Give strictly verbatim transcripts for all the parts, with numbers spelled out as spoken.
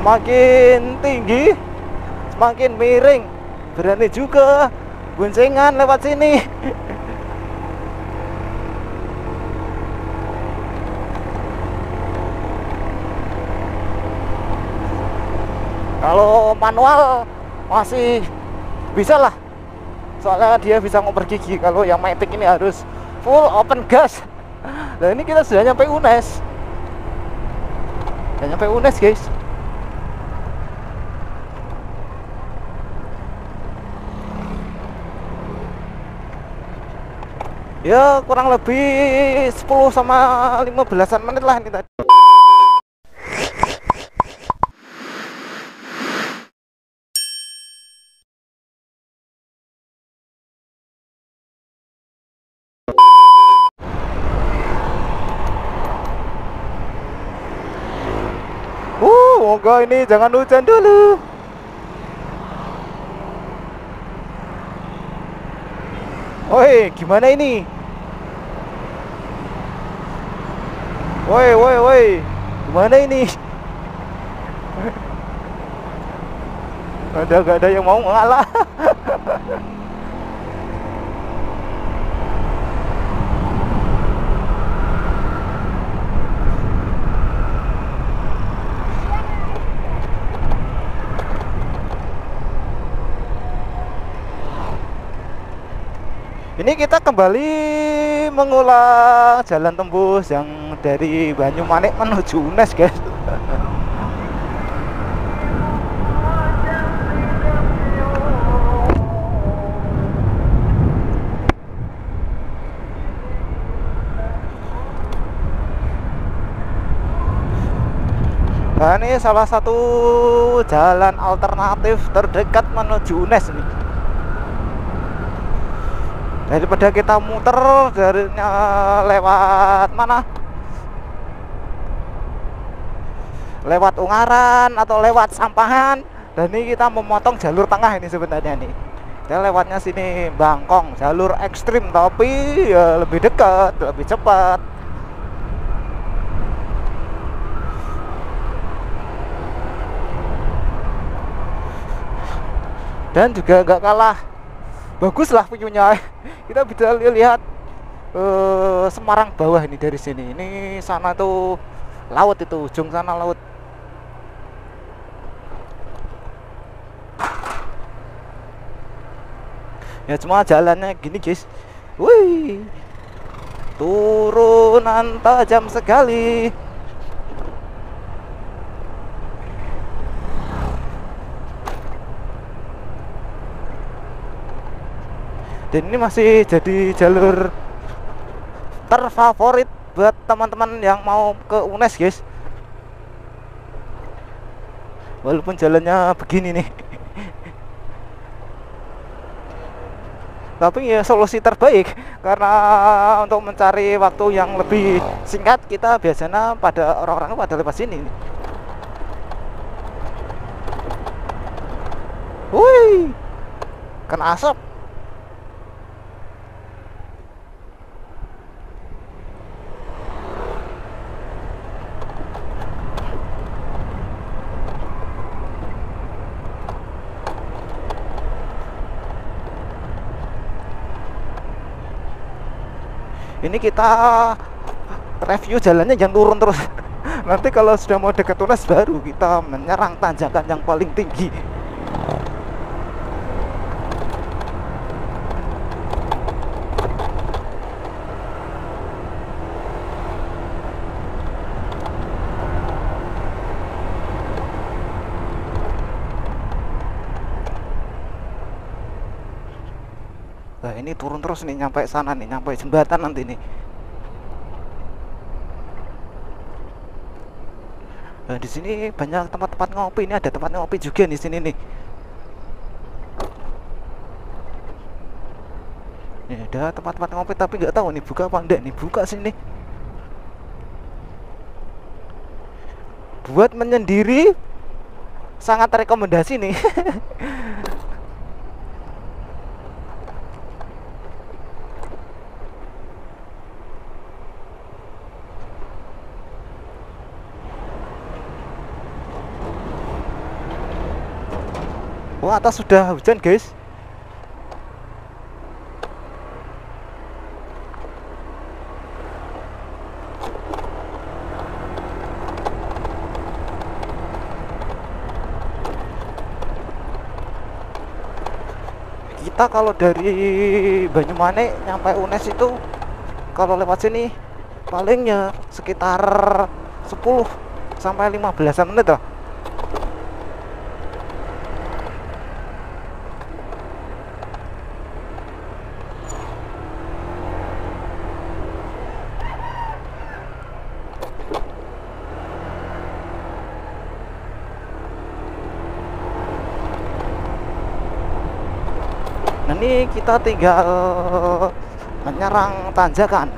Semakin tinggi, semakin miring. Berani juga boncengan lewat sini. Kalau manual masih bisa lah, soalnya dia bisa ngoper gigi. Kalau yang Matic ini harus full open gas. Nah ini kita sudah nyampe U N E S. Sudah nyampe U N E S guys. Ya kurang lebih sepuluh sama lima belasan menit lah ini tadi. Uh, moga ini jangan hujan dulu. Woi, gimana ini? Woi, woi, woi, gimana ini? Ada gak ada yang mau ngalah? Ini kita kembali mengulang jalan tembus yang dari Banyumanik menuju U N E S guys. Nah ini salah satu jalan alternatif terdekat menuju U N E S nih. Daripada kita muter dari lewat mana, lewat Ungaran atau lewat Sampahan, dan ini kita memotong jalur tengah ini sebenarnya nih. Kita lewatnya sini Bangkong, jalur ekstrim tapi ya lebih dekat, lebih cepat. Dan juga nggak kalah bagus lah view-nya. Kita bisa lihat uh, Semarang bawah ini dari sini. Ini sana tuh laut, itu ujung sana laut. Ya cuma jalannya gini guys. Wih, turunan tajam sekali. Dan ini masih jadi jalur terfavorit buat teman-teman yang mau ke U N E S guys. Walaupun jalannya begini nih. Tapi ya solusi terbaik, karena untuk mencari waktu yang lebih singkat kita biasanya pada orang-orang pada lewat sini. Wih, kena asap. Ini kita review jalannya jangan turun terus. Nanti kalau sudah mau dekat U N E S baru kita menyerang tanjakan yang paling tinggi. Nah ini turun terus nih, nyampe sana nih, nyampe jembatan nanti nih. Nah di sini banyak tempat-tempat ngopi. Ini ada tempat ngopi juga di sini nih. Ini ada tempat-tempat ngopi tapi nggak tahu nih buka apa enggak nih. Buka sini. Buat menyendiri sangat rekomendasi nih. Oh, atas sudah hujan guys. Kita kalau dari Banyumanik nyampe U N E S itu kalau lewat sini palingnya sekitar sepuluh sampai lima belas menit lah. Nah, ini kita tinggal menyerang tanjakan.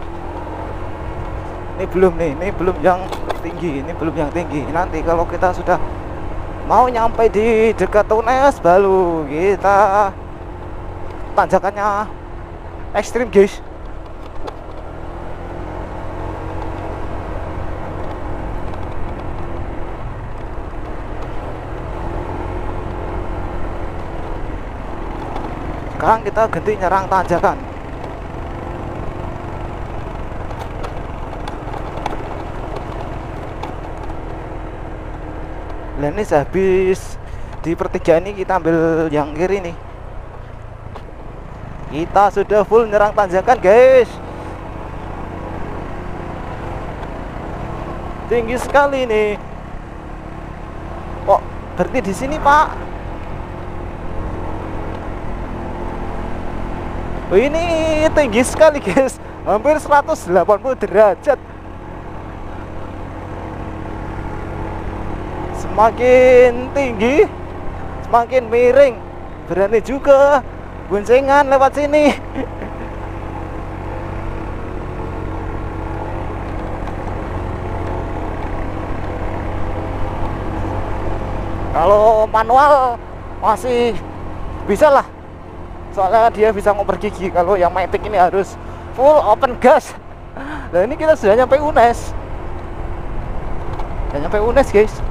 Ini belum nih, ini belum yang tinggi, ini belum yang tinggi. Nanti kalau kita sudah mau nyampe di dekat U N E S baru kita tanjakannya ekstrim guys. Sekarang kita ganti nyerang tanjakan. Nah, ini sehabis di pertigaan ini kita ambil yang kiri nih. Kita sudah full nyerang tanjakan guys. Tinggi sekali nih. Kok berhenti di sini pak? Oh, ini tinggi sekali guys, hampir seratus delapan puluh derajat. Semakin tinggi semakin miring. Berani juga boncengan lewat sini. Kalau manual masih bisa lah, soalnya dia bisa ngoper gigi. Kalau yang Matic ini harus full open gas. Nah, ini kita sudah nyampe U N E S. Sudah nyampe U N E S guys.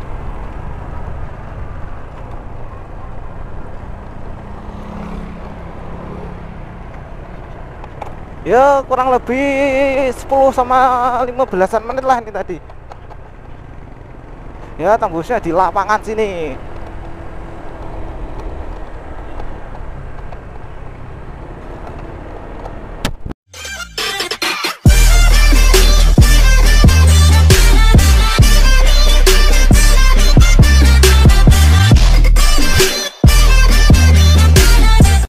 Ya kurang lebih sepuluh sama lima belasan menit lah ini tadi. Ya tembusnya di lapangan sini.